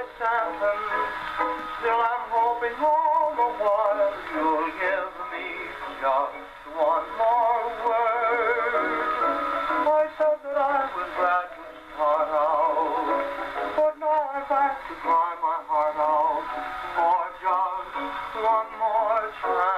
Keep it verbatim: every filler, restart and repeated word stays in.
sentence. Still I'm hoping all the while you'll give me just one more word. I said that I was glad to start out, but now I've got to cry my heart out for just one more chance.